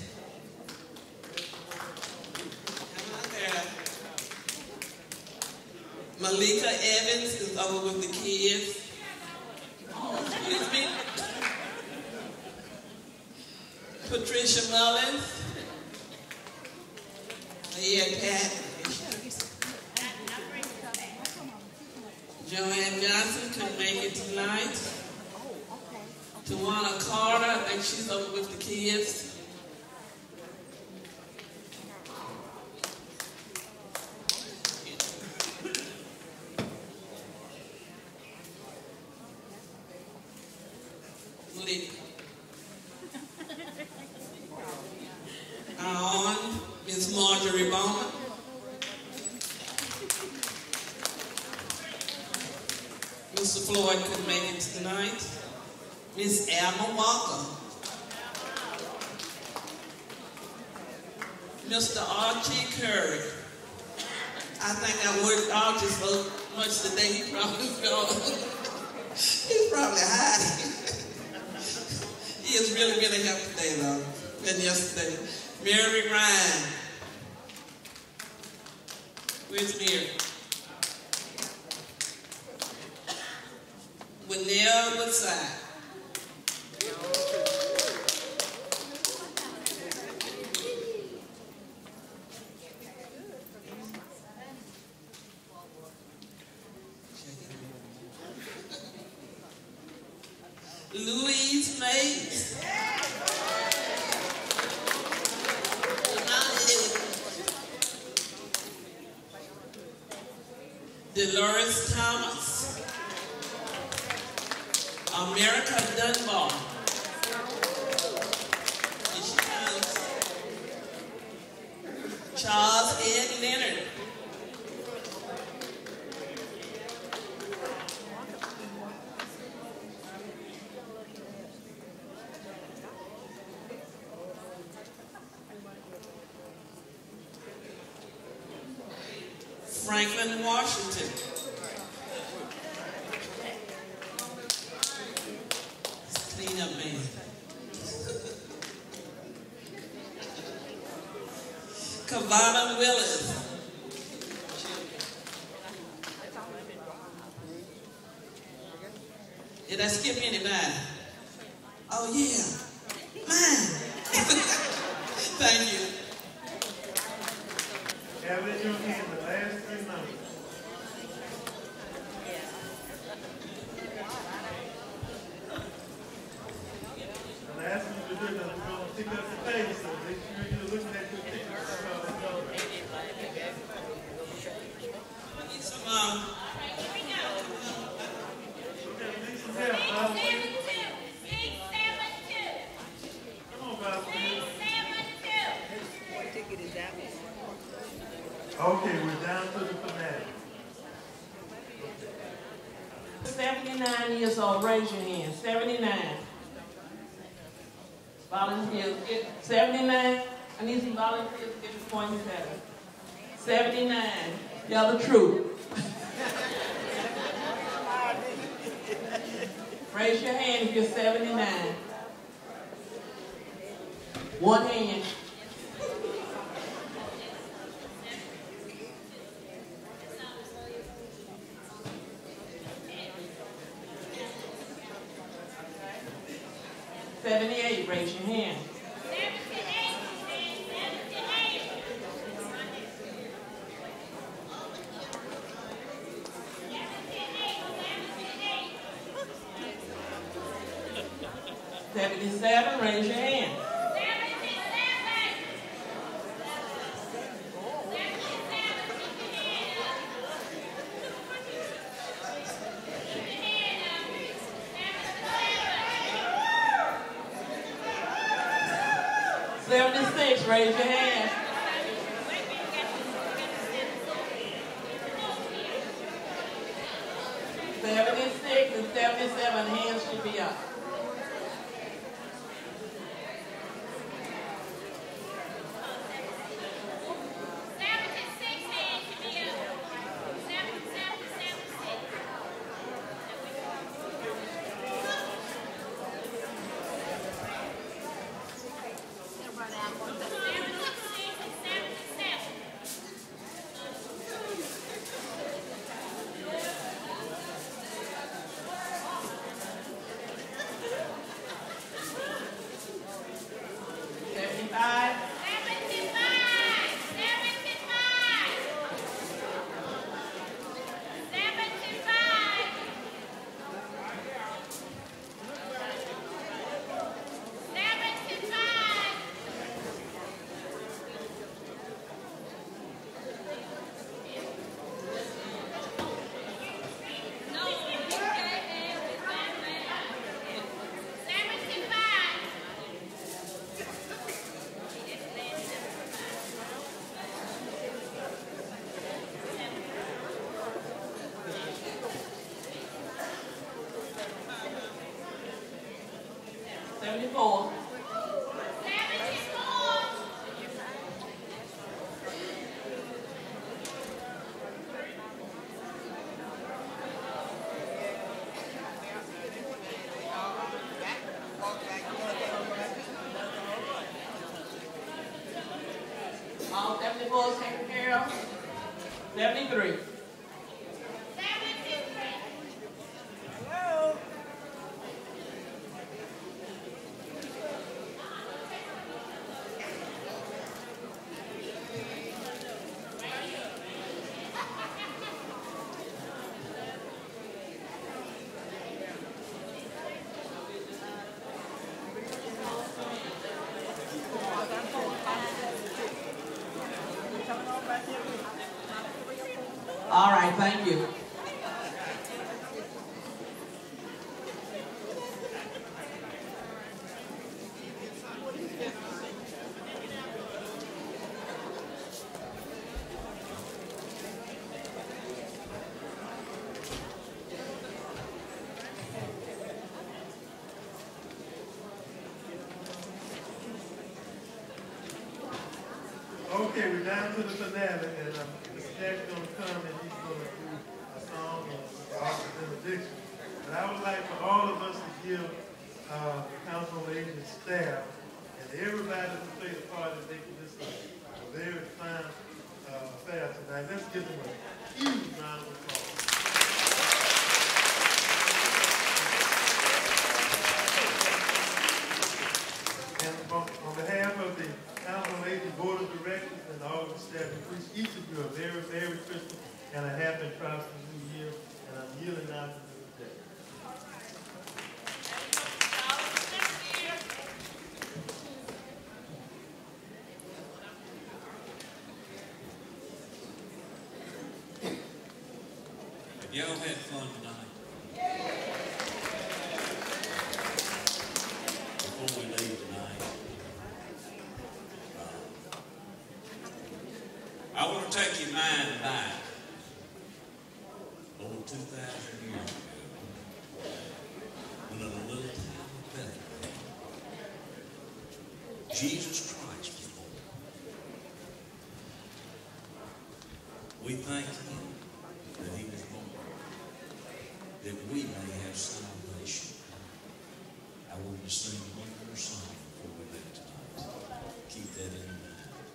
Malika Evans is over with the kids. Excuse me. Patricia Mullins. Yeah, Pat. Joanne Johnson couldn't make it tonight. Tawana Carter, I think she's over with the kids. Miss Marjorie Bowman. Mr. Floyd couldn't make it tonight. Miss Alma Walker. Mr. Archie Curry. I think I worked Archie so much today he probably he's probably hiding. He is really helped today though, than yesterday. Mary Ryan. Where's Mary? Winnell Woodside. Louise Mays. Dolores Thomas. America Dunbar. Here she comes. Charles Ed Leonard. Franklin Washington. Clean up, man. Kavana Willis. Did I skip anybody? Oh, yeah. Mine. Thank you. Have in your hand the last 3 numbers. I'm asking you to do that. We're going to pick up the page, so make sure you're looking at your picture. Need some, need some help, Bob. Come on, Bob. What ticket is that one? Okay, we're down to the fanatic. 79 years old, raise your hand. 79. Volunteers, 79. I need some volunteers to get the points better. 79. Y'all the truth. Raise your hand if you're 79. One hand. Raise your hand. 77, raise your hand. 76, raise your hand. 76 and 77, hands should be up. All 74 is taken care of. 73. All right, thank you. Okay, we're down to the finale, and Mr. Jack's going to come and he's going to do a song of office benediction. But I would like for all of us to give the council ladies staff and everybody who played a part in making this a very fine affair tonight. Let's give them a huge round of applause. And on behalf of the Council Ladies Board of Directors and all of the staff, we wish each of you a very Merry Christmas and a happy and prosperous New Year. And I'm yielding now to the day. Have y'all had fun tonight? Before we leave tonight, I want to take your mind back over 2,000 years ago, when in a little town of Bethlehem, Jesus Christ was born. We thank Him that He was born, that we may have salvation. I want to sing one more song before we leave tonight. Keep that in mind.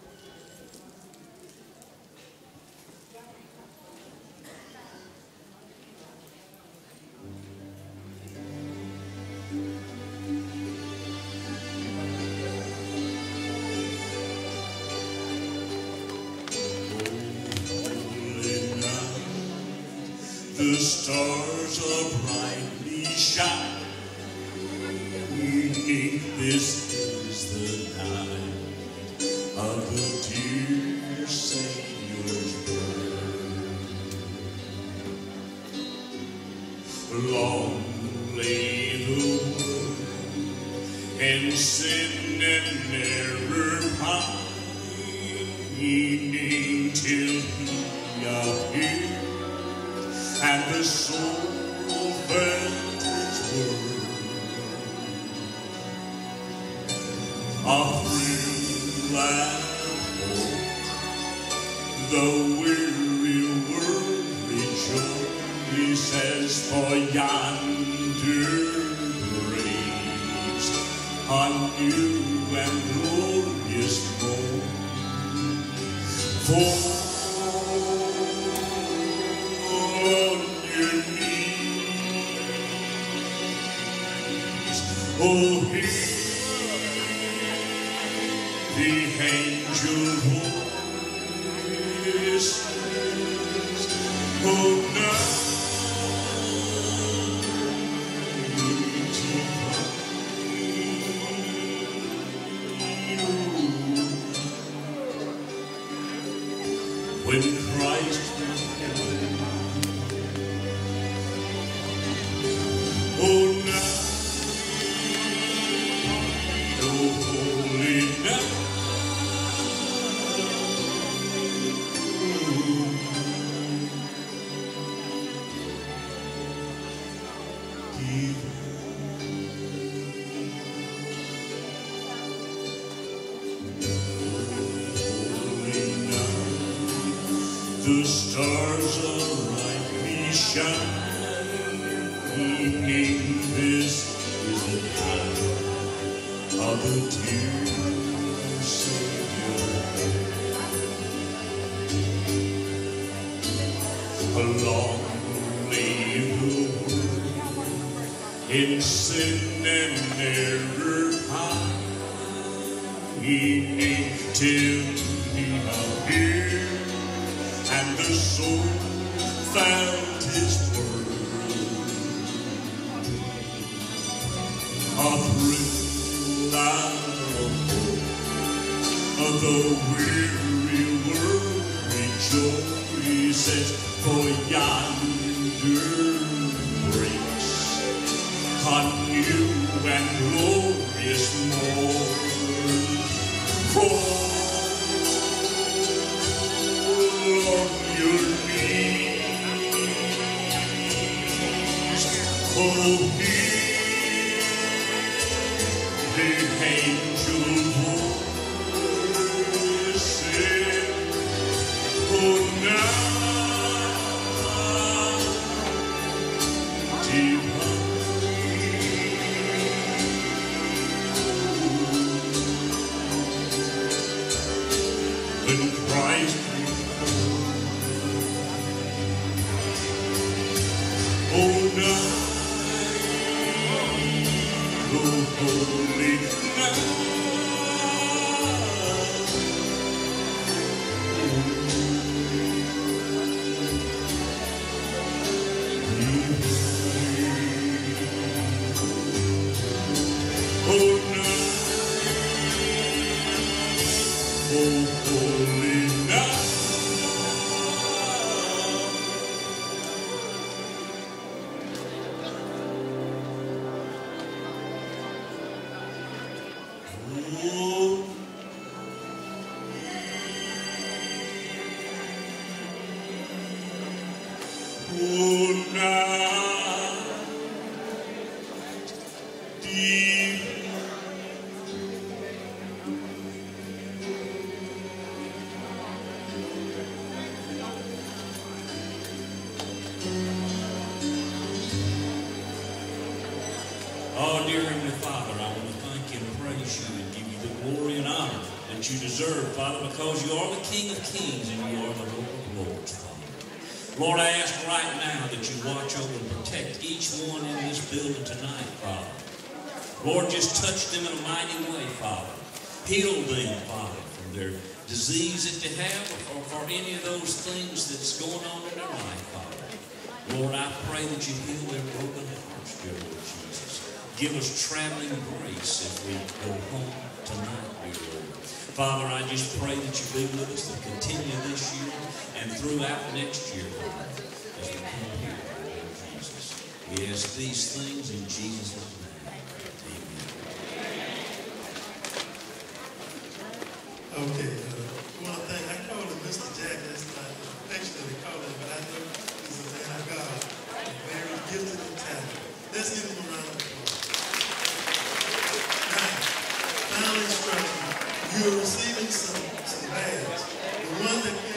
The stars are brightly shining waiting till he appeared, and the soul felt his word. A thrill and hope, the weary world rejoices, for yonder breaks a new and glorious morn. For on your knees, oh, hear the angel voices, oh, now when Christ oh now oh holy night the stars are brightly shining. This is the time of the dear Savior. Along lay the world in sin and error pining till he appeared, and the soul found his word. A thrill and hope, the weary world rejoices, for yonder breaks a new and glorious morn. For on your knees, oh, hear the angel voices, oh, now when Christ oh night, oh holy night, oh night, oh holy night. Oh, dear Heavenly Father, I want to thank you and praise you and give you the glory and honor that you deserve, Father, because you are the King of Kings and you are the Lord of Lords, Father. Lord, I ask right now that you watch over and protect each one in this building tonight, Father. Lord, just touch them in a mighty way, Father. Heal them, Father, from their disease that they have or for any of those things that's going on in their life, Father. Lord, I pray that you heal their broken hearts, dear Lord Jesus. Give us traveling grace as we go home tonight, dear Lord. Father, I just pray that you be with us to continue this year and throughout next year, Father, as we come here, Lord Jesus. We ask these things in Jesus' name. Okay, I want to thank. they call him, but I know he's a man of God, and very gifted and talented. Let's give him a round of applause. Now, final instruction. You're receiving some bags. The ones that